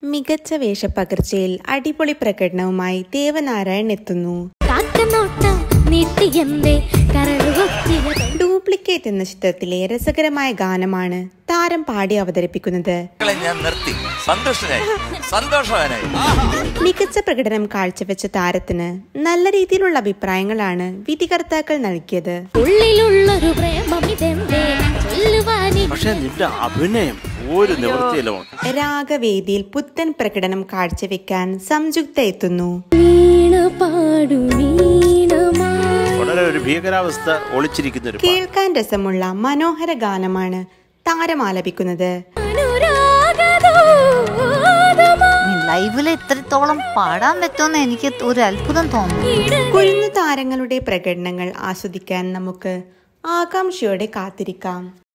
മികച്ച വേഷപ്പകർച്ചയിൽ അടിപൊളി പ്രകടനവുമായി ദേവനാരായൺ എത്തുന്നു. ഡ്യൂപ്ലിക്കേറ്റ് എന്ന ചിത്രത്തിലെ രസകരമായ ഗാനമാണ് താരം പാടി അവതരിപ്പിക്കുന്നത്. മികച്ച പ്രകടനം കാഴ്ചവെച്ച താരത്തിന് നല്ല രീതിയിലുള്ള അഭിപ്രായങ്ങളാണ് വിധികർത്താക്കൾ നൽകിയത്. രാഗവേദിയിൽ പുത്തൻ പ്രകടനം കാഴ്ചവെക്കാൻ സംയുക്ത എത്തുന്നു. കേൾക്കാൻ രസമുള്ള മനോഹര ഗാനമാണ് താരം ആലപിക്കുന്നത്. ലൈവില് ഇത്രത്തോളം പാടാൻ പറ്റുമെന്ന് എനിക്ക് ഒരു അത്ഭുതം തോന്നുന്നു. കുരുന്നു താരങ്ങളുടെ പ്രകടനങ്ങൾ ആസ്വദിക്കാൻ നമുക്ക് ആകാംക്ഷയോടെ കാത്തിരിക്കാം.